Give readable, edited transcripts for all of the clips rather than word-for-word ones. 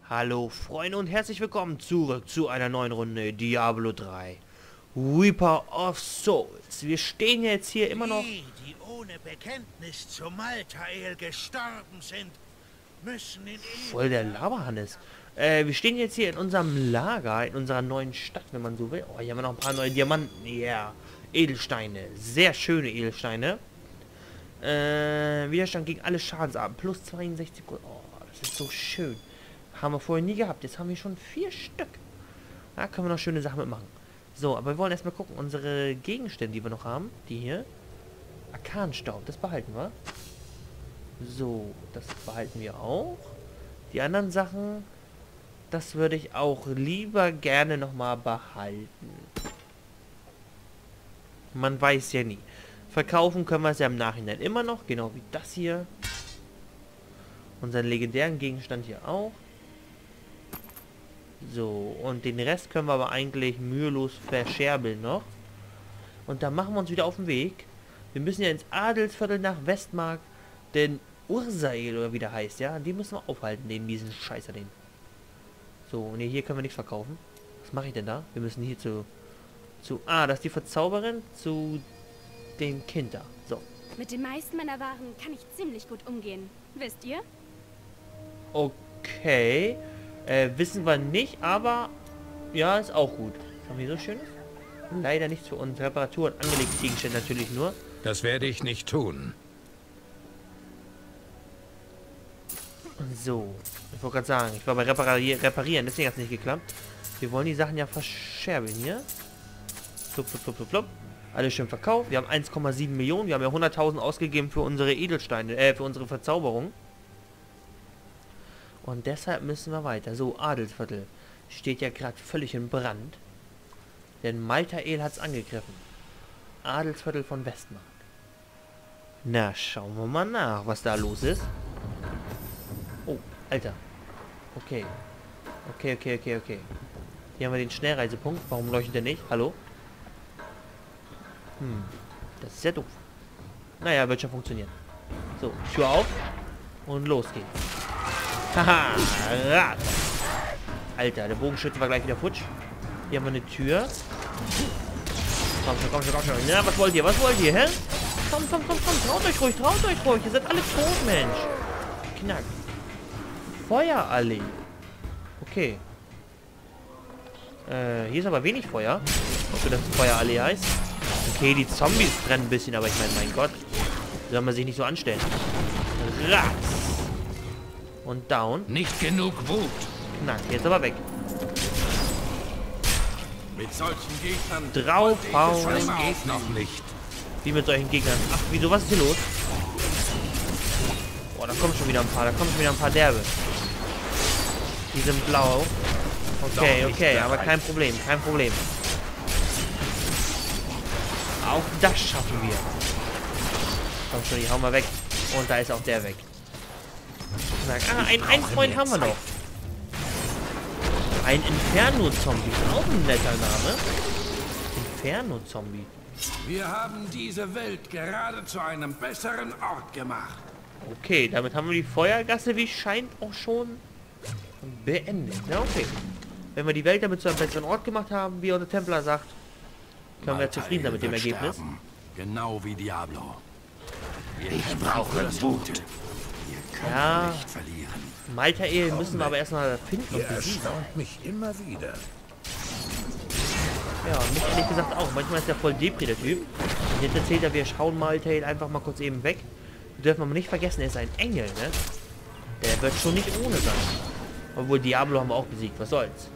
Hallo Freunde und herzlich willkommen zurück zu einer neuen Runde Diablo 3 Reaper of Souls. Wir stehen jetzt hier immer noch... Die ohne Bekenntnis zu Maltael gestorben sind, müssen in Voll der Laberhannes. Wir stehen jetzt hier in unserem Lager, in unserer neuen Stadt, wenn man so will. Oh, hier haben wir noch ein paar neue Diamanten. Ja, yeah. Edelsteine. Sehr schöne Edelsteine. Widerstand gegen alle Schadensarten. Plus 62%. Oh, das ist so schön. Haben wir vorher nie gehabt. Jetzt haben wir schon 4 Stück. Da können wir noch schöne Sachen mitmachen. So, aber wir wollen erstmal gucken. Unsere Gegenstände, die wir noch haben. Die hier. Arkanstaub. Das behalten wir. So, das behalten wir auch. Die anderen Sachen, das würde ich auch lieber gerne nochmal behalten. Man weiß ja nie. Verkaufen können wir es ja im Nachhinein immer noch. Genau wie das hier. Unseren legendären Gegenstand hier auch. So, und den Rest können wir aber eigentlich mühelos verscherbeln noch. Und dann machen wir uns wieder auf den Weg. Wir müssen ja ins Adelsviertel nach Westmark, denn Ursael oder wie der heißt, ja, die müssen wir aufhalten, diesen Scheißer, den. So, ne, hier können wir nichts verkaufen. Was mache ich denn da? Wir müssen hier zu... das ist die Verzauberin, zu dem Kind da. So. Mit den meisten meiner Waren kann ich ziemlich gut umgehen. Wisst ihr? Okay. Wissen wir nicht, aber ja, ist auch gut. Was haben wir so Schönes? Leider nichts für uns. Reparaturen, angelegte Gegenstände natürlich nur. Das werde ich nicht tun. So. Ich wollte gerade sagen, ich war bei Reparieren, deswegen hat es nicht geklappt. Wir wollen die Sachen ja verscherbeln hier. Plupp, plupp, plupp, plupp, plupp. Alles schön verkauft. Wir haben 1,7 Millionen. Wir haben ja 100.000 ausgegeben für unsere Edelsteine, für unsere Verzauberung. Und deshalb müssen wir weiter. So, Adelsviertel steht ja gerade völlig in Brand. Denn Maltael hat es angegriffen. Adelsviertel von Westmark. Na, schauen wir mal nach, was da los ist. Oh, Alter. Okay. Okay. Hier haben wir den Schnellreisepunkt. Warum leuchtet der nicht? Hallo? Das ist ja doof. Naja, wird schon funktionieren. So, Tür auf. Und los geht's. Haha, Rat. Alter, der Bogenschütze war gleich wieder futsch. Hier haben wir eine Tür. Komm schon. Na, was wollt ihr? Hä? Komm. Traut euch ruhig. Ihr seid alle tot, Mensch. Knack. Feuerallee. Okay. Hier ist aber wenig Feuer. Ob das Feuerallee heißt. Okay, die Zombies brennen ein bisschen, aber ich meine, mein Gott. Soll man sich nicht so anstellen. Ratz. Und down. Nicht genug Wut. Knack, jetzt aber weg. Mit solchen Gegnern Draufhauen. Das geht noch nicht. Wie mit solchen Gegnern. Ach, wieso, was ist hier los? Boah, da kommen schon wieder ein paar Derbe. Die sind blau. Okay, aber kein Problem. Auch das schaffen wir. Komm schon, die hauen wir weg. Und da ist auch der weg. Ein Freund haben wir noch. Ein Inferno-Zombie. Auch ein netter Name. Inferno-Zombie. Wir haben diese Welt gerade zu einem besseren Ort gemacht. Okay, damit haben wir die Feuergasse, wie scheint, auch schon beendet. Na, okay. Wenn wir die Welt damit zu einem besseren Ort gemacht haben, wie unser Templer sagt, können wir zufrieden sein mit dem Ergebnis. Genau wie Diablo. Ich brauche Wut. Ja, Maltael müssen wir aber erstmal finden und besiegen. Mich immer wieder. Ja, mich ehrlich gesagt auch. Manchmal ist der voll Depri, der Typ. Und jetzt erzählt er, wir schauen Maltael einfach mal kurz eben weg. Wir dürfen aber nicht vergessen, er ist ein Engel, ne? Der wird schon nicht ohne sein. Obwohl, Diablo haben wir auch besiegt. Was soll's?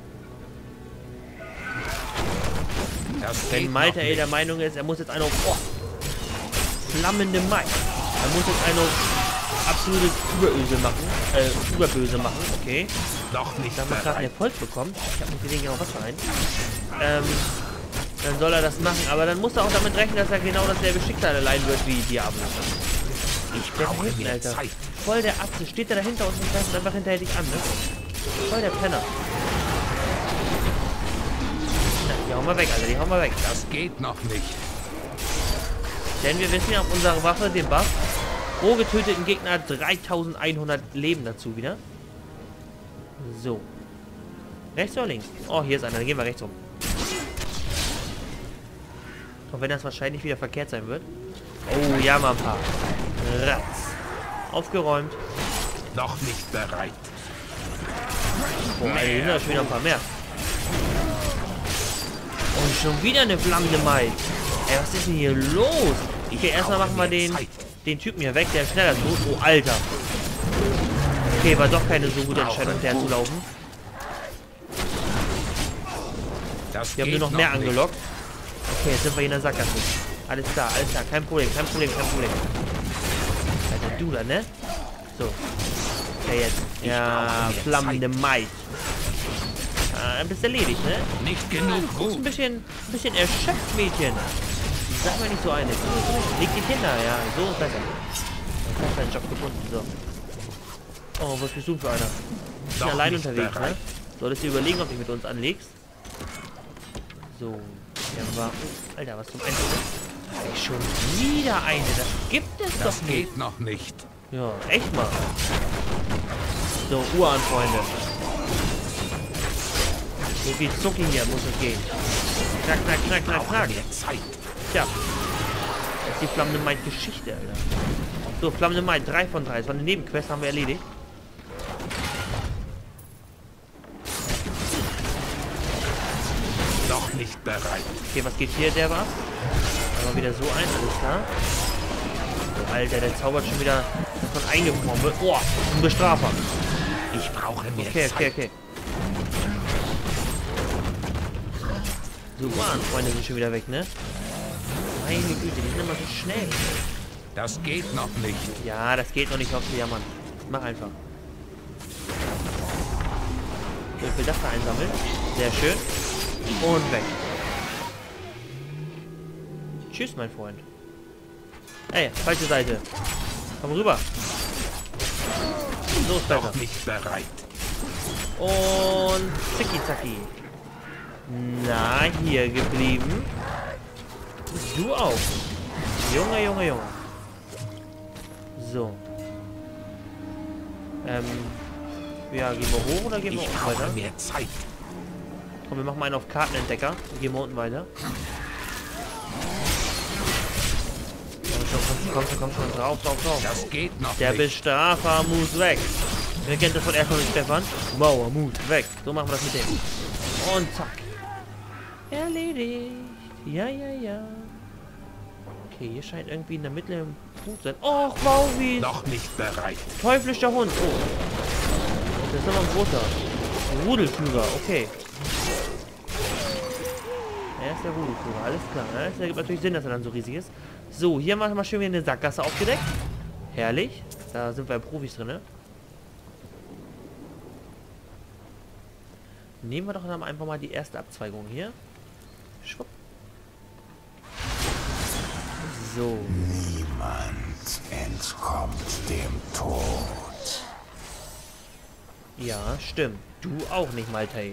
Wenn Maltael der Meinung ist, er muss jetzt eine flammende Mai. Er muss jetzt eine absolute Überböse machen. Okay. Doch nicht. Da haben wir gerade einen Erfolg bekommen. Ich habe nicht gesehen, genau was für einen. Dann soll er das machen. Aber dann muss er auch damit rechnen, dass er genau dasselbe Schicksal erleiden wird wie Diablo. Ich brauche hinten, mehr Alter. Zeit. Voll der Atze. Steht er dahinter uns und greift einfach hinterher dich an, ne? Voll der Penner. Na, die hauen wir weg, Alter. Die hauen wir weg. Das geht noch nicht. Denn wir wissen ja auf unserer Waffe, den Buff, pro getöteten Gegner 3100 Leben dazu wieder. So. Rechts oder links? Oh, hier ist einer. Dann gehen wir rechts rum. Auch wenn das wahrscheinlich wieder verkehrt sein wird. Oh, ja, mal ein paar. Ratz. Aufgeräumt. Noch nicht bereit. Oh, Alter, hier sind da schon wieder ein paar mehr. Und schon wieder eine flammende Maid. Ey, was ist denn hier los? Okay, erstmal machen wir den Typen hier weg, der ist schneller tot. Oh, Alter. Okay, war doch keine so gute Entscheidung, der zu laufen. Wir haben nur noch mehr angelockt. Okay, jetzt sind wir hier in der Sackgasse. Alles klar, kein Problem. Alter, du da, ne? So. Okay, jetzt. Ja, flammende Maid. Bist erledigt, ne? Nicht genug Du bist ein bisschen erschöpft, Mädchen. Sag mal nicht so eine. Leg dich hin da, ja. So ist besser. Dann hast du deinen Job gefunden, so. Oh, was bist du für einer? Ich bin allein unterwegs, ne? Solltest du überlegen, ob du mit uns anlegst. So. Der war... Alter, was zum Einsatz? Ey, schon wieder eine. Das gibt es Das doch nicht. geht noch nicht. Ja, echt mal. So, Uhr an, Freunde. So viel Zucking hier muss es gehen. Knack. Tja. Das ist die flammende Maid-Geschichte, Alter. So, flammende Maid, 3 von 3. Das war eine Nebenquest, haben wir erledigt. Noch nicht bereit. Okay, was geht hier? Der war? Aber wieder so ein, alles klar. So, Alter, der zaubert schon wieder davon eingefroren wird. Oh, ein Bestrafer. Ich brauche mehr Zeit. Okay. So, Freunde sind schon wieder weg, ne? Meine Güte, die sind immer so schnell. Das geht noch nicht. Ja, das geht noch nicht auf die Jammern. Mach einfach. So, ich will das da einsammeln. Sehr schön. Und weg. Tschüss, mein Freund. Ey, falsche Seite. Komm rüber. So ist besser. Noch nicht bereit. Und zicki-zacki. Na, hier geblieben. Du auch. Junge. So. Ja, gehen wir hoch oder gehen wir unten weiter? Mehr Zeit. Komm, wir machen mal einen auf Kartenentdecker. Und gehen wir unten weiter. Komm schon. Drauf. Das geht noch Der nicht. Bestrafer muss weg. Wer kennt das von Erkan und Stefan? Mauer muss weg. So machen wir das mit dem. Und zack. Erledigt. Ja. Okay, hier scheint irgendwie in der Mitte ein Punkt zu sein. Och, Maui. Noch nicht bereit. Teuflischer Hund. Oh. Das ist aber ein großer. Rudelführer, okay. Er ist der Rudelführer, alles klar. Das ergibt natürlich Sinn, dass er dann so riesig ist. So, hier machen wir schön wieder eine Sackgasse aufgedeckt. Herrlich. Da sind wir Profis drin, ne? Nehmen wir doch dann einfach mal die erste Abzweigung hier. Schwupp. So. Niemand entkommt dem Tod. Ja, stimmt. Du auch nicht, Maltail.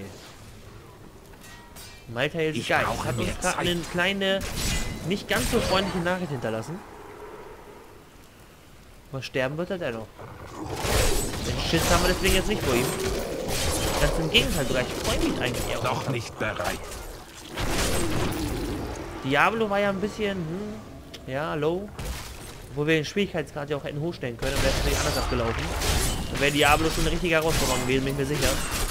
Maltail ist geil. Hat uns gerade eine kleine, nicht ganz so freundliche Nachricht hinterlassen. Aber sterben wird er dennoch. Den Schiss haben wir deswegen jetzt nicht vor ihm. Ganz im Gegenteil, sogar ich freue mich eigentlich eher. Noch nicht bereit. Diablo war ja ein bisschen, ja, low. Wo wir den Schwierigkeitsgrad ja auch hätten hochstellen können, dann wäre es natürlich anders abgelaufen. Dann wäre Diablo schon eine richtige Herausforderung gewesen, bin ich mir sicher.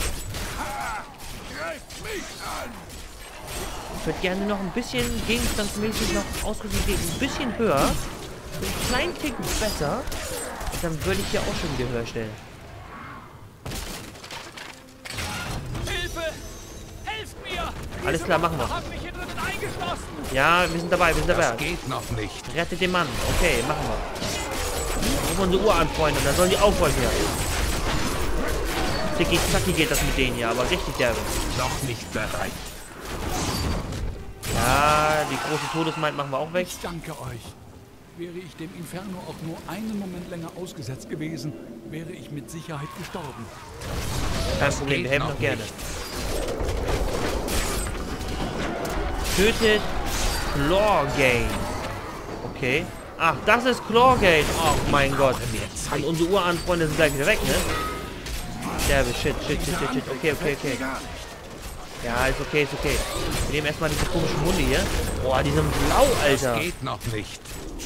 Ich würde gerne noch ein bisschen gegenstandsmäßig noch Ausrüstung geben, ein bisschen höher. Einen kleinen Tick besser. Und dann würde ich hier auch schon wieder höher stellen. Hilfe! Helft mir! Alles klar, machen wir. Haben mich hier drinnen eingeschlossen! Ja, wir sind dabei. Das geht noch nicht. Rettet den Mann. Okay, machen wir. Rufen unsere Uhr an, Freunde. Dann sollen die aufräumen hier. Zicki-zacki geht das mit denen hier, aber richtig derbe. Noch nicht bereit. Ja, die große Todesmaid machen wir auch weg. Ich danke euch. Wäre ich dem Inferno auch nur einen Moment länger ausgesetzt gewesen, wäre ich mit Sicherheit gestorben. Kein Problem, wir helfen noch gerne. Tötet Chlorgate. Okay. Ach, das ist Chlorgate. Oh mein Gott. Und unsere Uhr an, Freunde, sind gleich wieder weg, ne? sterbe. Shit. Okay. Ja, ist okay. Wir nehmen erstmal diese komischen Hunde hier. Boah, die sind blau, Alter. Das geht noch nicht.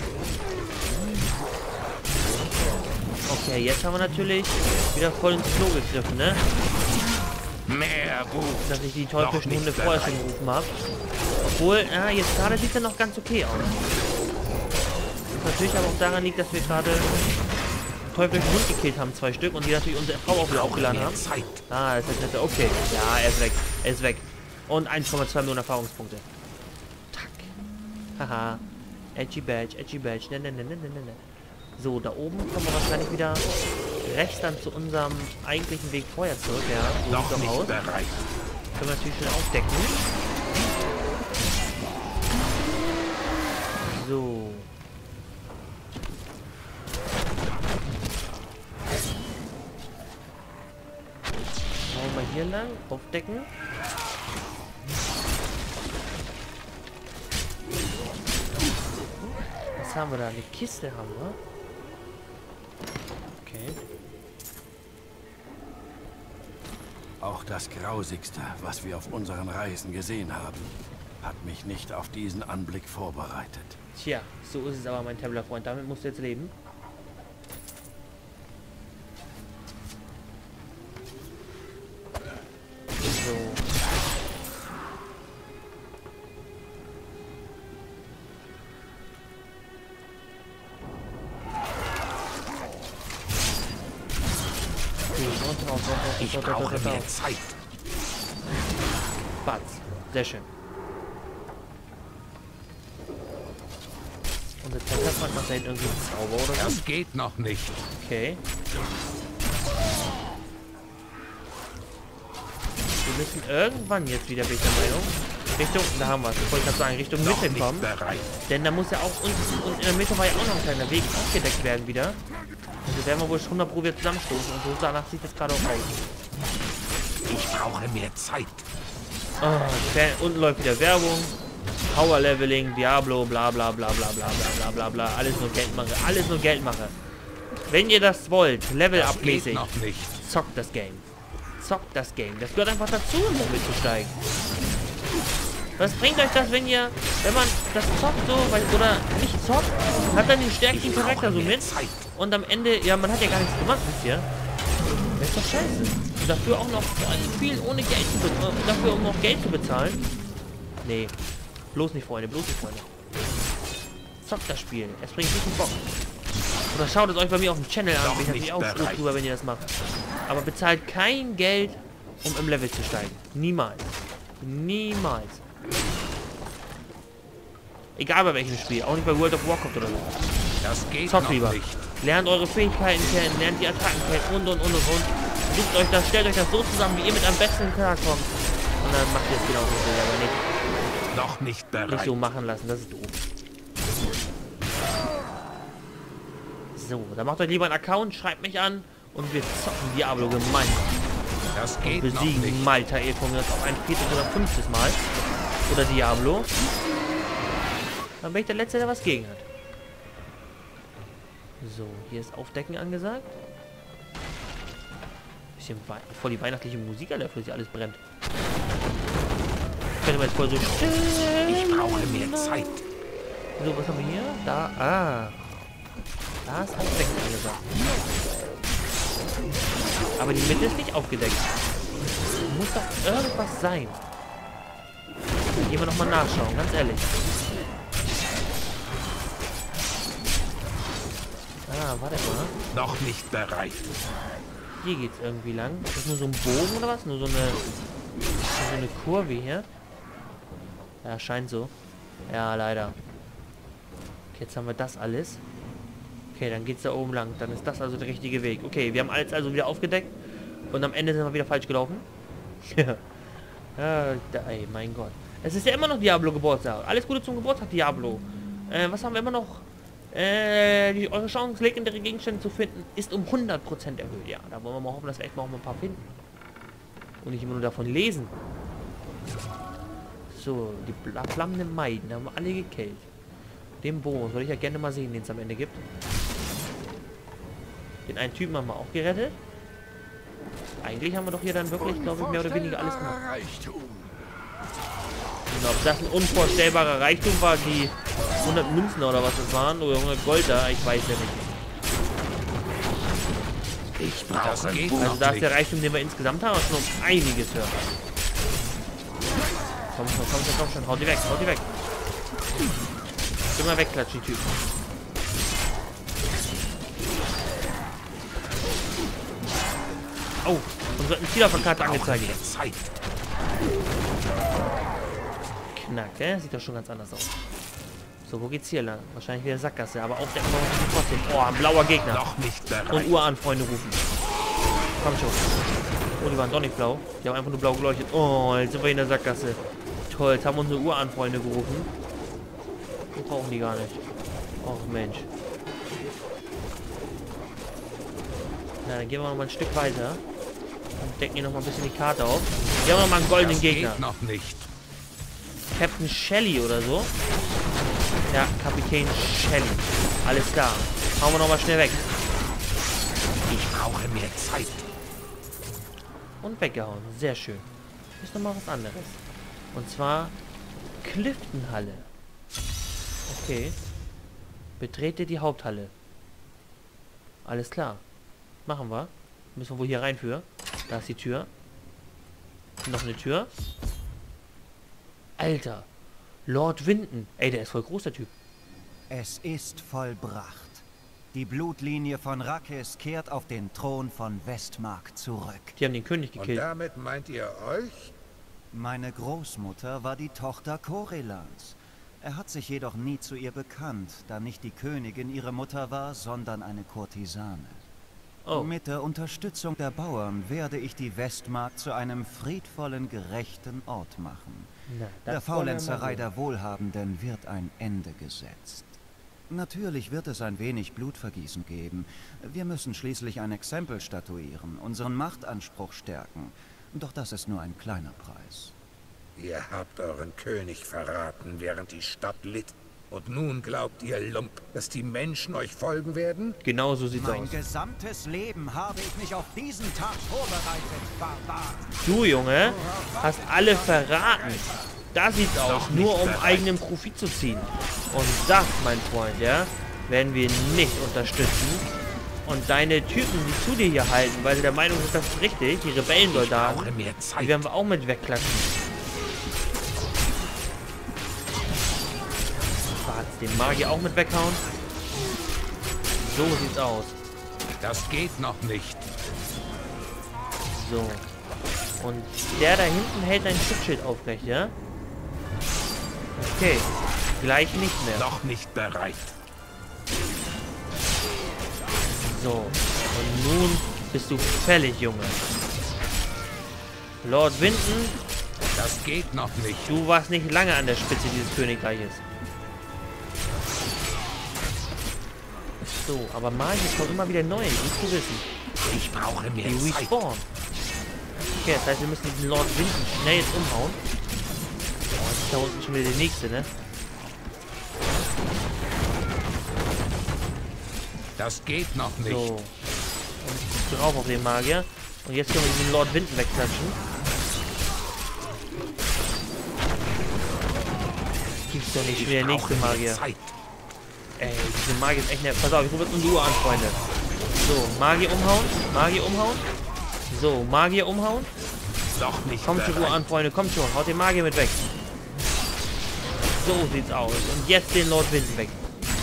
Okay, jetzt haben wir natürlich wieder voll ins Klo gegriffen, ne? Mehr Wut. Dass ich die teuflischen Hunde vorher schon gerufen habe. Obwohl, jetzt gerade sieht er noch ganz okay aus. Was natürlich aber auch daran liegt, dass wir gerade einen teuflischen Hund gekillt haben, 2 Stück, und die natürlich unsere Frau auch wieder aufgeladen haben. Ah, das ist jetzt okay. Ja, er ist weg. Und 1,2 Millionen Erfahrungspunkte. Tack. Haha. Edgy Badge. Ne. So, da oben kommen wir wahrscheinlich wieder rechts dann zu unserem eigentlichen Weg vorher zurück. Ja, Noch nicht aus. bereit. Können wir natürlich schnell aufdecken. So. Schauen wir hier lang. Aufdecken. Was haben wir da? Eine Kiste haben wir. Okay. Auch das Grausigste, was wir auf unseren Reisen gesehen haben, hat mich nicht auf diesen Anblick vorbereitet. Tja, so ist es aber, mein Tablet-Freund. Damit musst du jetzt leben. So. Ich brauche mehr Zeit. Batz. Sehr schön. Und jetzt macht man da hinten irgendwie einen Zauber oder so. Das geht noch nicht. Okay. Wir müssen irgendwann jetzt wieder, bin ich der Meinung, Richtung, da haben wir es, wollte ich gerade sagen, Richtung Noch Mitte nicht kommen. bereit. Denn da muss ja auch und in der Mitte war ja auch noch ein kleiner Weg aufgedeckt werden wieder. Also werden wir wohl 100 Pro wieder zusammenstoßen und so danach sieht das gerade auch aus. Ich brauche mehr Zeit. Oh, unten läuft wieder Werbung. Power Leveling, Diablo, bla bla bla bla bla bla bla bla bla. Alles nur Geldmache, alles nur Geldmache. Wenn ihr das wollt, Level Das up geht mäßig, noch nicht. zockt das Game. Zockt das Game. Das gehört einfach dazu, um Level zu steigen. Was bringt euch das, wenn man das zockt so, oder nicht zockt, hat dann den stärksten Charakter so mit und am Ende, ja, man hat ja gar nichts gemacht bisher. Das ist doch scheiße. Und dafür auch noch viel ohne Geld zu bezahlen, dafür um noch Geld zu bezahlen. Nee. Bloß nicht, Freunde, bloß nicht, Freunde. Zockt das Spiel. Es bringt richtig Bock. Oder schaut es euch bei mir auf dem Channel an. Bin ich natürlich auch froh drüber, wenn ihr das macht. Aber bezahlt kein Geld, um im Level zu steigen. Niemals. Niemals. Egal bei welchem Spiel. Auch nicht bei World of Warcraft oder so. Das geht Zockt noch lieber. nicht. Lernt eure Fähigkeiten kennen, lernt die Attacken kennen und. Sucht euch das, stellt euch das so zusammen, wie ihr mit am besten klarkommt. Und dann macht ihr es genauso, aber nicht. Noch nicht bereit. Nicht so machen lassen, das ist doof. So, dann macht euch lieber einen Account, schreibt mich an und wir zocken Diablo gemeinsam. Das Und geht noch besiegen nicht. Maltael von mir auf ein 4. oder 5. Mal. Oder Diablo. Dann bin ich der Letzte, der was gegen hat. So, hier ist Aufdecken angesagt. Bisschen voll die weihnachtliche Musik, Alter, für sie alles brennt. Könnte man jetzt voll so still. Ich brauche mehr Zeit. So, was haben wir hier? Da, da ist Aufdecken angesagt. Aber die Mitte ist nicht aufgedeckt. Muss doch irgendwas sein. Gehen wir nochmal nachschauen, ganz ehrlich. Warte mal. Noch nicht bereit. Hier geht's irgendwie lang. Ist das nur so ein Bogen oder was? Nur so eine Kurve hier? Ja, scheint so. Ja, leider. Okay, jetzt haben wir das alles. Okay, dann geht's da oben lang. Dann ist das also der richtige Weg. Okay, wir haben alles also wieder aufgedeckt. Und am Ende sind wir wieder falsch gelaufen. Ey, mein Gott. Es ist ja immer noch Diablo Geburtstag. Alles Gute zum Geburtstag, Diablo. Was haben wir immer noch? Eure Chance, legendäre Gegenstände zu finden, ist um 100% erhöht. Ja, da wollen wir mal hoffen, dass wir echt noch ein paar finden. Und nicht immer nur davon lesen. So, die flammenden Maiden haben wir alle gekillt. Den Bonus würde ich ja gerne mal sehen, den es am Ende gibt. Den einen Typen haben wir auch gerettet. Eigentlich haben wir doch hier dann wirklich, glaube ich, mehr oder weniger alles gemacht. Reichtum. Und ob das ein unvorstellbarer Reichtum war, die 100 Münzen oder was das waren, oder 100 Gold da, ich weiß ja nicht. Ich brauche Also da ist der Reichtum, den wir insgesamt haben, schon um einiges höher. Komm schon, hau die weg. Immer wegklatschen, die Typen. Oh, uns wird ein Ziel auf der Karte angezeigt. Zeit. Knack, sieht doch schon ganz anders aus. So, wo geht's hier lang? Wahrscheinlich wieder Sackgasse, aber aufdecken wir uns trotzdem. Oh, ein blauer Gegner. Noch nicht bereit. Und Uranfreunde rufen. Komm schon. Oh, die waren doch nicht blau. Die haben einfach nur blau geleuchtet. Oh, jetzt sind wir in der Sackgasse. Toll, jetzt haben unsere Uranfreunde gerufen. Die brauchen die gar nicht. Och, Mensch. Na, dann gehen wir noch mal ein Stück weiter. Und decken hier noch mal ein bisschen die Karte auf. Hier haben wir noch mal einen goldenen Das Gegner. geht noch nicht. Captain Shelley oder so. Ja, Kapitän Shelley. Alles klar. Hauen wir noch mal schnell weg. Ich brauche mehr Zeit. Und weggehauen. Sehr schön. Ist noch mal was anderes. Und zwar Clifton-Halle. Okay. Betrete die Haupthalle. Alles klar. Machen wir. Müssen wir wohl hier reinführen. Da ist die Tür. Noch eine Tür. Alter. Lord Winton. Ey, der ist voll groß, der Typ. Es ist vollbracht. Die Blutlinie von Rakes kehrt auf den Thron von Westmark zurück. Die haben den König Und gekillt. damit meint ihr euch? Meine Großmutter war die Tochter Corellans. Er hat sich jedoch nie zu ihr bekannt, da nicht die Königin ihre Mutter war, sondern eine Kurtisane. Oh. Mit der Unterstützung der Bauern werde ich die Westmark zu einem friedvollen, gerechten Ort machen. Na, Der das wollen wir mal Faulenzerei sehen. der Wohlhabenden wird ein Ende gesetzt. Natürlich wird es ein wenig Blutvergießen geben. Wir müssen schließlich ein Exempel statuieren, unseren Machtanspruch stärken. Doch das ist nur ein kleiner Preis. Ihr habt euren König verraten, während die Stadt litt. Und nun glaubt ihr, Lump, dass die Menschen euch folgen werden? Genau so sieht's Mein aus. gesamtes Leben habe ich mich auf diesen Tag vorbereitet, Barbar. Du, Junge, hast alle verraten. Da sieht's aus, nur um eigenen Profit zu ziehen. Und das, mein Freund, ja, werden wir nicht unterstützen. Und deine Typen, die zu dir hier halten, weil sie der Meinung sind, das ist richtig, die Rebellensoldaten, Brauche mehr die Zeit. werden wir auch mit wegklatschen. Den Magier auch mit weghauen. So sieht's aus. Das geht noch nicht. So. Und der da hinten hält ein Schutzschild aufrecht, ja? Okay. Gleich nicht mehr. Noch nicht bereit. So. Und nun bist du fällig, Junge. Lord Winton, Das geht noch nicht. du warst nicht lange an der Spitze dieses Königreiches. So, aber Magier kommen immer wieder neue, gut zu wissen. Ich brauche mehr Die Zeit. respawn. Okay, das heißt, wir müssen diesen Lord Winton schnell jetzt umhauen. Oh, jetzt ist da unten schon wieder der nächste, ne? Das geht noch nicht. So. Und drauf auf den Magier. Und jetzt können wir diesen Lord Winton wegklatschen. Gibt's doch nicht, schon wieder der nächste Brauche mehr Magier. Zeit. Ey, diese Magier ist echt nervig. Pass auf, ich rufe jetzt unsere Uhr an, Freunde. So, Magier umhauen. Magier umhauen. So, Magier umhauen. Noch nicht Kommt schon, Uhr bereit. an, Freunde. Kommt schon. Haut den Magier mit weg. So sieht's aus. Und jetzt den Lord Winton weg.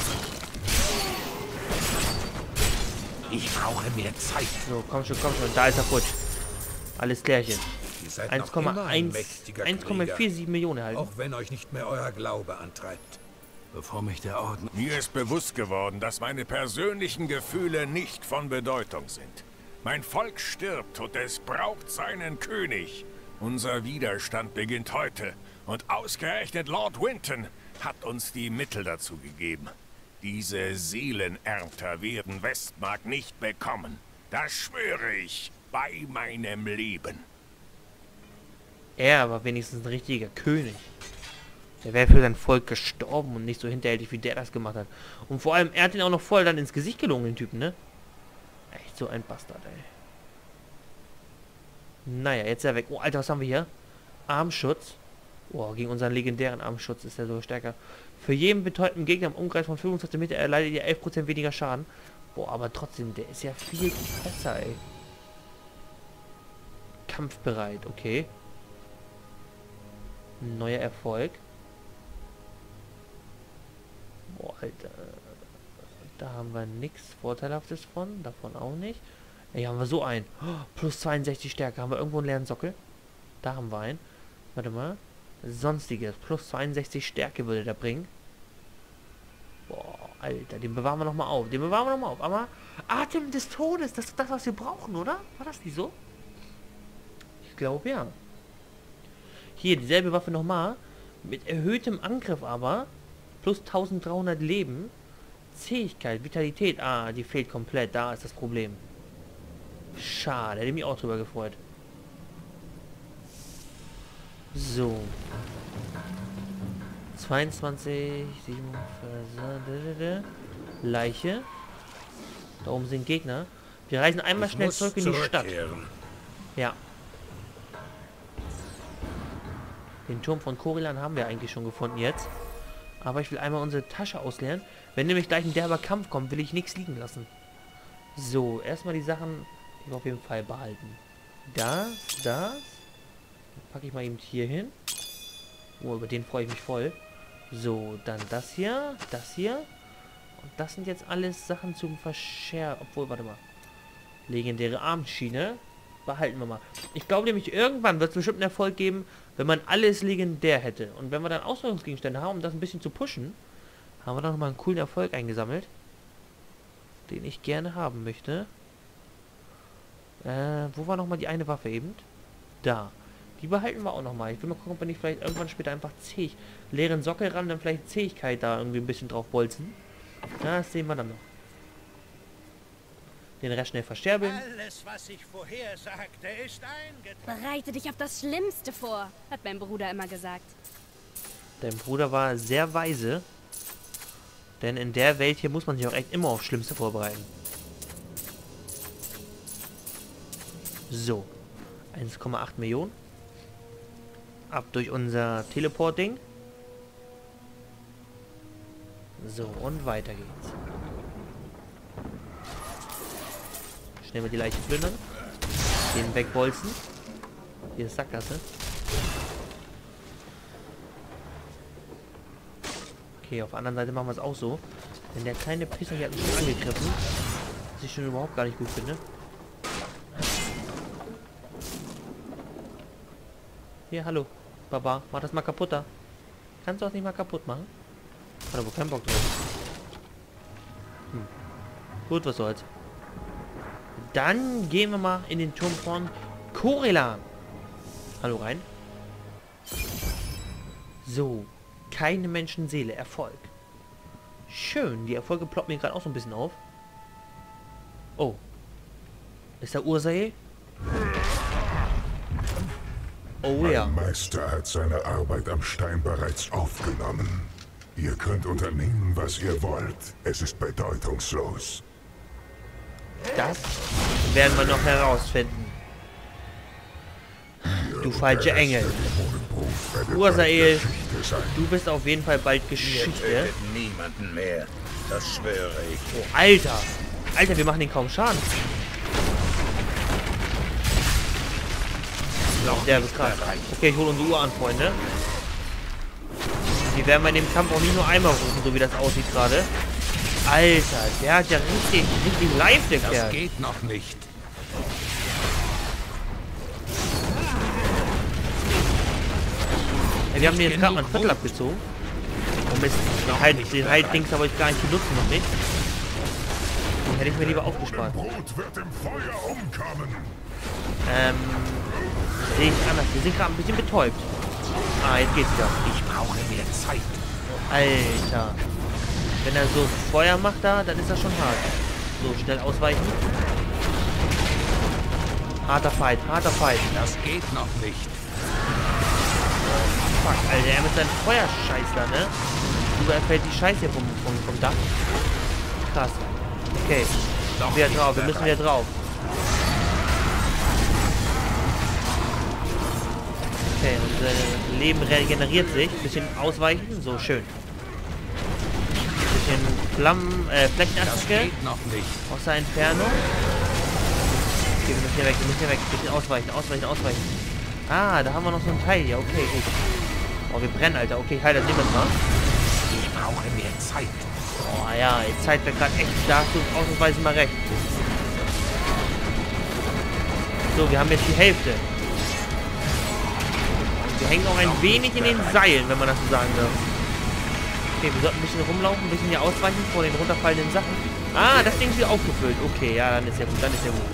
Ich brauche mehr Zeit. So, komm schon, komm schon. Da ist er futsch. Alles klärchen. Ihr seid noch immer ein mächtiger Krieger, 1,47 Millionen erhalten. auch wenn euch nicht mehr euer Glaube antreibt. Bevor mich der Orden... Mir ist bewusst geworden, dass meine persönlichen Gefühle nicht von Bedeutung sind. Mein Volk stirbt und es braucht seinen König. Unser Widerstand beginnt heute und ausgerechnet Lord Winton hat uns die Mittel dazu gegeben. Diese Seelenernter werden Westmark nicht bekommen. Das schwöre ich bei meinem Leben. Er war wenigstens ein richtiger König. Der wäre für sein Volk gestorben und nicht so hinterhältig, wie der das gemacht hat. Und vor allem, er hat ihn auch noch voll dann ins Gesicht gelungen, den Typen, ne? Echt so ein Bastard, ey. Naja, jetzt ist er weg. Oh, Alter, was haben wir hier? Armschutz. Oh, gegen unseren legendären Armschutz ist er so stärker. Für jeden betäubten Gegner im Umkreis von 25 Meter erleidet ihr 11% weniger Schaden. Boah, aber trotzdem, der ist ja viel besser, ey. Kampfbereit, okay. Neuer Erfolg. Boah, Alter. Da haben wir nichts Vorteilhaftes von. Davon auch nicht. Hier haben wir so einen. Oh, plus 62 Stärke. Haben wir irgendwo einen leeren Sockel? Da haben wir einen. Warte mal. Sonstiges. Plus 62 Stärke würde der bringen. Boah, Alter. Den bewahren wir nochmal auf. Den bewahren wir nochmal auf. Aber Atem des Todes. Das ist das, was wir brauchen, oder? War das nicht so? Ich glaube, ja. Hier, dieselbe Waffe nochmal. Mit erhöhtem Angriff aber. Plus 1300 Leben. Zähigkeit, Vitalität. Ah, die fehlt komplett. Da ist das Problem. Schade, hätte mich auch drüber gefreut. So. 22, 7, Leiche. Da oben sind Gegner. Wir reisen einmal schnell zurück in die Stadt. Ja. Den Turm von Khorilan haben wir eigentlich schon gefunden jetzt. Aber ich will einmal unsere Tasche ausleeren. Wenn nämlich gleich ein derber Kampf kommt, will ich nichts liegen lassen. So, erstmal die Sachen auf jeden Fall behalten. Das. Packe ich mal eben hier hin. Oh, über den freue ich mich voll. So, dann das hier. Und das sind jetzt alles Sachen zum Verscherben. Obwohl, warte mal. Legendäre Armschiene. Behalten wir mal. Ich glaube nämlich, irgendwann wird es bestimmt einen Erfolg geben, wenn man alles legendär hätte. Und wenn wir dann Ausrüstungsgegenstände haben, um das ein bisschen zu pushen, haben wir dann nochmal einen coolen Erfolg eingesammelt. Den ich gerne haben möchte. Wo war nochmal die eine Waffe eben? Da. Die behalten wir auch nochmal. Ich will mal gucken, ob wir nicht vielleicht irgendwann später einfach leeren Sockel ran, dann vielleicht Zähigkeit da irgendwie ein bisschen drauf bolzen. Ja, das sehen wir dann noch. Den Rest schnell versterbeln. Alles, was ich vorher sagte, ist eingetragen. Bereite dich auf das Schlimmste vor, hat mein Bruder immer gesagt. Dein Bruder war sehr weise. Denn in der Welt hier muss man sich auch echt immer aufs Schlimmste vorbereiten. So. 1,8 Millionen. Ab durch unser Teleporting. So, und weiter geht's. Schnell mit die Leiche plündern. Den wegbolzen. Hier ist Sackgasse. Okay, auf der anderen Seite machen wir es auch so. Denn der kleine Pisser hier hat mich schon angegriffen. Was ich schon überhaupt gar nicht gut finde. Hier, hallo. Baba, mach das mal kaputt da. Kannst du das nicht mal kaputt machen? Hat aber keinen Bock drauf. Gut, was soll's. Dann gehen wir mal in den Turm von Khorilan. Hallo rein. So. Keine Menschenseele. Erfolg. Schön. Die Erfolge ploppen mir gerade auch so ein bisschen auf. Oh. Ist da Ursae? Oh ja. Mein Meister hat seine Arbeit am Stein bereits aufgenommen. Ihr könnt unternehmen, was ihr wollt. Es ist bedeutungslos. Das werden wir noch herausfinden. Du falsche Engel. Ursael, du bist auf jeden Fall bald Geschichte. Niemanden mehr. Das schwöre ich. Oh, Alter. Alter, wir machen den kaum Schaden. Der ist krass. Okay, ich hole unsere Uhr an, Freunde. Die werden wir in dem Kampf auch nicht nur einmal rufen, so wie das aussieht gerade. Alter, der hat ja richtig live, der Kerl. Das geht noch nicht. Ja, wir haben den jetzt gerade mal ein Viertel abgezogen. Und den Heildings aber ich gar nicht benutzen noch nicht. Den hätte ich mir lieber aufgespart. Sehe ich anders. Wir sind gerade ein bisschen betäubt. Ah, jetzt geht's wieder. Ich brauche mehr Zeit. Alter. Wenn er so Feuer macht da, dann ist das schon hart. So, schnell ausweichen. Harter Fight, harter Fight. Das geht noch nicht. Fuck, Alter, er mit seinem Feuerscheiß da, ne? Überall fällt die Scheiße hier vom Dach. Krass. Okay. Wieder drauf, wir müssen wieder drauf. Okay, unser Leben regeneriert sich. Bisschen ausweichen. So, schön. Bisschen Flächenattacke. Aus der Entfernung. Okay, wir müssen hier weg, wir müssen hier weg. Bisschen ausweichen, ausweichen, ausweichen. Ah, da haben wir noch so ein Teil hier. Okay, gut. Oh, wir brennen, Alter. Okay, halt, das nehmen wir mal. Ich brauche mehr Zeit. Oh ja, die Zeit wird gerade echt. Da hast du ausnahmsweise mal recht. So, wir haben jetzt die Hälfte. Wir hängen auch ein wenig in den Seilen, wenn man das so sagen darf. Okay, wir sollten ein bisschen rumlaufen, ein bisschen hier ausweichen vor den runterfallenden Sachen. Ah, das Ding ist wieder aufgefüllt. Okay, ja, dann ist ja gut, dann ist ja gut.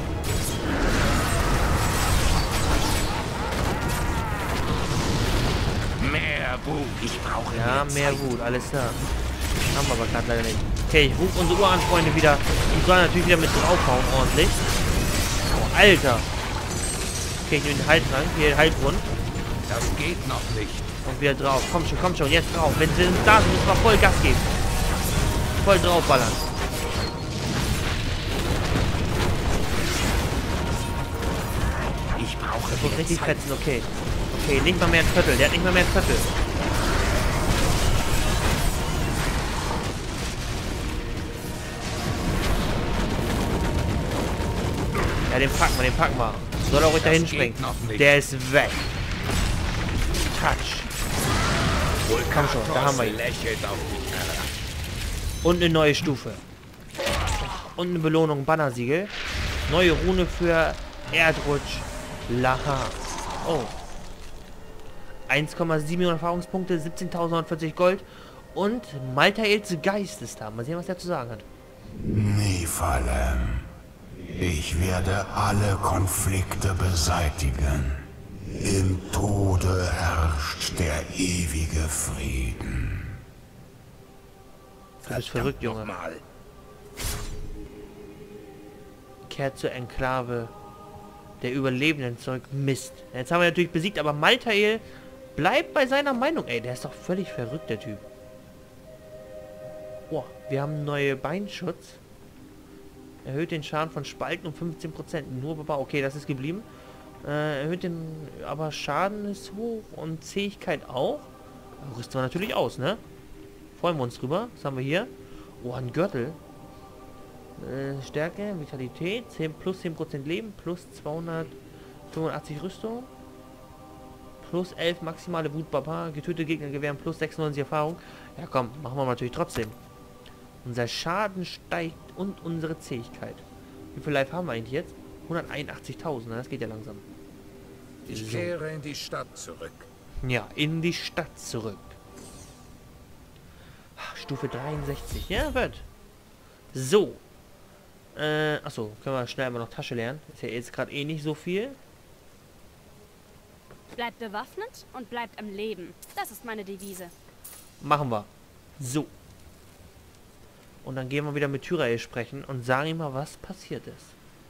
Mehr Wut. Ich brauche ja, mehr Wut, alles klar. Haben wir aber gerade leider nicht. Okay, ich rufe unsere Uran-Freunde wieder. Die sollen natürlich wieder mit draufhauen, ordentlich. Oh, Alter. Okay, ich nehme den Heiltrank, hier den Heilgrund. Das geht noch nicht. Und wieder drauf. Komm schon, jetzt drauf. Wenn sie da sind, müssen wir voll Gas geben. Voll draufballern. Ich brauche das muss richtig fetzen, okay. Okay, nicht mal mehr ein Viertel. Der hat nicht mal mehr ein Viertel. Ja, den packen wir. Soll er ruhig dahin springen. Der ist weg. Touch. Komm schon, da haben wir ihn. Und eine neue Stufe. Und eine Belohnung, Bannersiegel. Neue Rune für Erdrutsch. Laha. Oh. 1,7 Millionen Erfahrungspunkte, 17.940 Gold. Und Maltaels Geist ist da. Mal sehen, was er zu sagen hat. Nephalem. Ich werde alle Konflikte beseitigen. Im Tode herrscht der ewige Frieden. Du bist verrückt, Junge. Kehrt zur Enklave der Überlebenden zurück. Mist. Jetzt haben wir natürlich besiegt, aber Maltael bleibt bei seiner Meinung. Ey, der ist doch völlig verrückt, der Typ. Boah, wir haben neue Beinschutz. Erhöht den Schaden von Spalten um 15%. Nur Baba. Okay, das ist geblieben. Erhöht den... Aber Schaden ist hoch und Zähigkeit auch. Rüsten wir natürlich aus, ne? Freuen wir uns drüber. Was haben wir hier? Oh, ein Gürtel. Stärke, Vitalität, 10 plus 10% Leben, plus 285 Rüstung, plus 11 maximale Wut Baba, getötete Gegner gewähren plus 96 Erfahrung. Ja komm, machen wir natürlich trotzdem. Unser Schaden steigt und unsere Zähigkeit. Wie viel Life haben wir eigentlich jetzt? 181.000, das geht ja langsam. Ich kehre in die Stadt zurück. Ja, in die Stadt zurück. Stufe 63, ja, wird. So. Achso, können wir schnell mal noch Tasche lernen. Ist ja jetzt gerade eh nicht so viel. Bleibt bewaffnet und bleibt am Leben. Das ist meine Devise. Machen wir. So. Und dann gehen wir wieder mit Tyrael sprechen und sagen ihm mal, was passiert ist.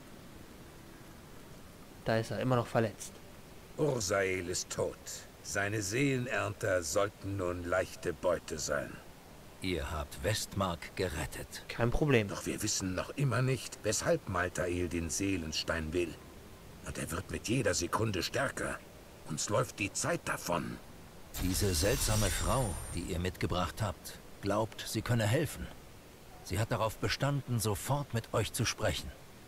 Da ist er, immer noch verletzt. Ursael ist tot. Seine Seelenernter sollten nun leichte Beute sein. Ihr habt Westmark gerettet. Kein Problem. Doch wir wissen noch immer nicht, weshalb Maltael den Seelenstein will. Und er wird mit jeder Sekunde stärker. Uns läuft die Zeit davon. Diese seltsame Frau, die ihr mitgebracht habt, glaubt, sie könne helfen. Sie hat darauf bestanden, sofort mit euch zu sprechen.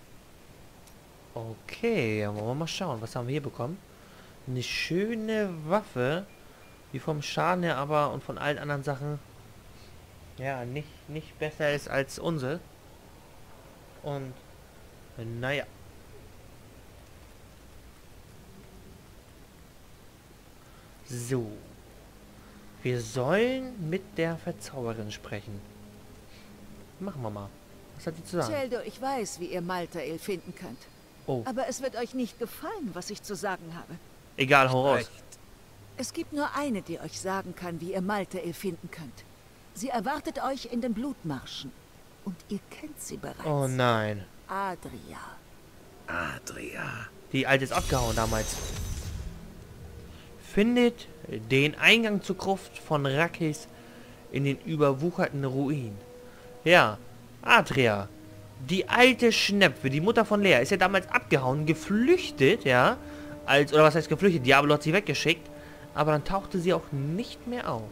Okay, ja, wollen wir mal schauen. Was haben wir hier bekommen? Eine schöne Waffe. Die vom Schaden her aber und von allen anderen Sachen ja nicht besser ist als unsere. Und naja. So. Wir sollen mit der Verzauberin sprechen. Machen wir mal. Was hat die zu sagen? Sheldo, ich weiß, wie ihr Maltael finden könnt. Oh. Aber es wird euch nicht gefallen, was ich zu sagen habe. Egal, hau raus. Es gibt nur eine, die euch sagen kann, wie ihr Maltael finden könnt. Sie erwartet euch in den Blutmarschen. Und ihr kennt sie bereits. Oh nein. Adria. Adria. Die alte ist abgehauen damals. Findet den Eingang zur Gruft von Rakis in den überwucherten Ruinen. Ja, Adria. Die alte Schnepfe, die Mutter von Lea, ist ja damals abgehauen, geflüchtet, ja. Oder was heißt geflüchtet? Diablo hat sie weggeschickt. Aber dann tauchte sie auch nicht mehr auf.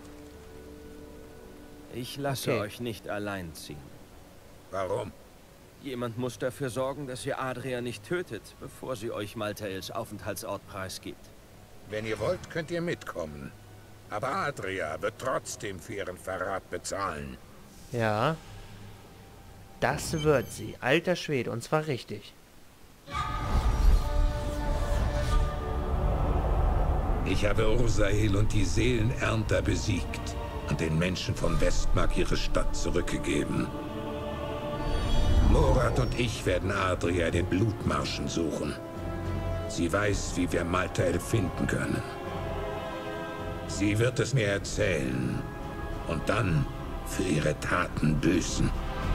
Ich lasse euch nicht allein ziehen. Warum? Jemand muss dafür sorgen, dass ihr Adria nicht tötet, bevor sie euch Maltaels Aufenthaltsort preisgibt. Wenn ihr wollt, könnt ihr mitkommen. Aber Adria wird trotzdem für ihren Verrat bezahlen. Ja. Das wird sie. Alter Schwede, und zwar richtig. Ich habe Ursael und die Seelenernter besiegt und den Menschen von Westmark ihre Stadt zurückgegeben. Morat und ich werden Adria den Blutmarschen suchen. Sie weiß, wie wir Maltael finden können. Sie wird es mir erzählen und dann für ihre Taten büßen.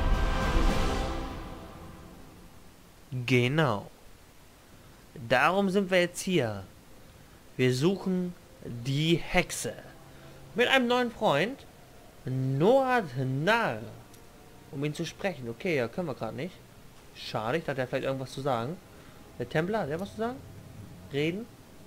Genau. Darum sind wir jetzt hier. Wir suchen die Hexe. Mit einem neuen Freund, Noad Nar. Um ihn zu sprechen. Okay, ja, können wir gerade nicht. Schade, ich dachte, er hat vielleicht irgendwas zu sagen. Der Templer, hat er was zu sagen? Reden?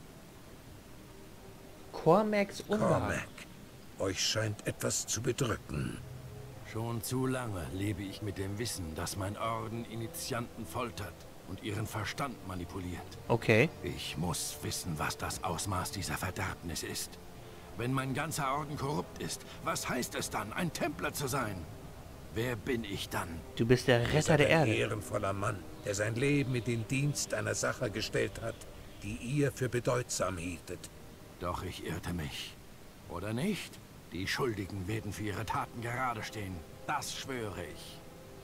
Cormacs Unwahrheit. Cormac, euch scheint etwas zu bedrücken. Schon zu lange lebe ich mit dem Wissen, dass mein Orden Initianten foltert und ihren Verstand manipuliert. Okay. Ich muss wissen, was das Ausmaß dieser Verderbnis ist. Wenn mein ganzer Orden korrupt ist, was heißt es dann, ein Templer zu sein? Wer bin ich dann? Du bist der Retter der Erde. Ein ehrenvoller Mann, der sein Leben in den Dienst einer Sache gestellt hat, die ihr für bedeutsam hieltet. Doch ich irrte mich. Oder nicht? Die Schuldigen werden für ihre Taten gerade stehen. Das schwöre ich.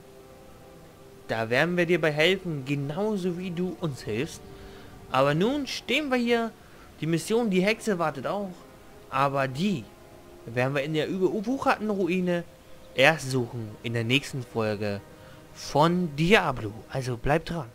Da werden wir dir bei helfen, genauso wie du uns hilfst. Aber nun stehen wir hier. Die Mission, die Hexe wartet auch. Aber die werden wir in der überwucherten Ruine erst suchen in der nächsten Folge von Diablo. Also bleibt dran.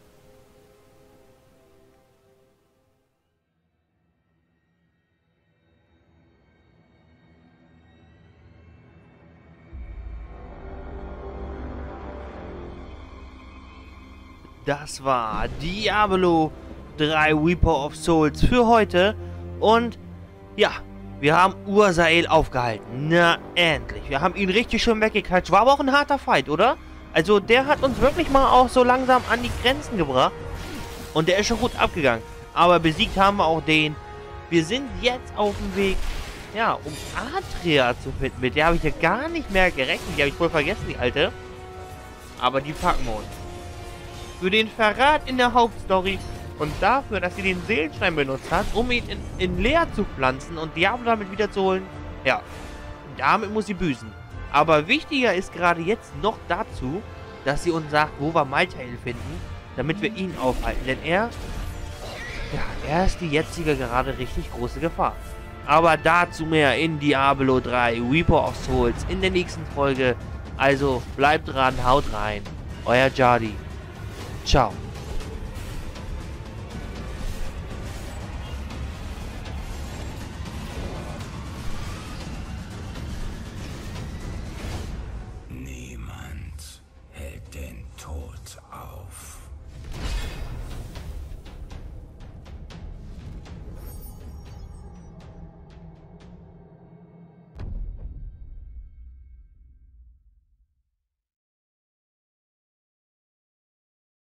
Das war Diablo 3 Reaper of Souls für heute. Und ja, wir haben Ursael aufgehalten. Na, endlich. Wir haben ihn richtig schön weggeklatscht. War aber auch ein harter Fight, oder? Also, der hat uns wirklich mal auch so langsam an die Grenzen gebracht. Und der ist schon gut abgegangen. Aber besiegt haben wir auch den. Wir sind jetzt auf dem Weg, ja, um Adria zu finden. Mit der habe ich ja gar nicht mehr gerechnet. Die habe ich voll vergessen, die alte. Aber die packen wir uns. Für den Verrat in der Hauptstory und dafür, dass sie den Seelenstein benutzt hat, um ihn in Leer zu pflanzen und Diablo damit wiederzuholen. Ja, damit muss sie büßen. Aber wichtiger ist gerade jetzt noch dazu, dass sie uns sagt, wo wir Maltael finden, damit wir ihn aufhalten. Denn er ist die jetzige gerade richtig große Gefahr. Aber dazu mehr in Diablo 3 Reaper of Souls in der nächsten Folge. Also bleibt dran, haut rein. Euer Jardi. Ciao.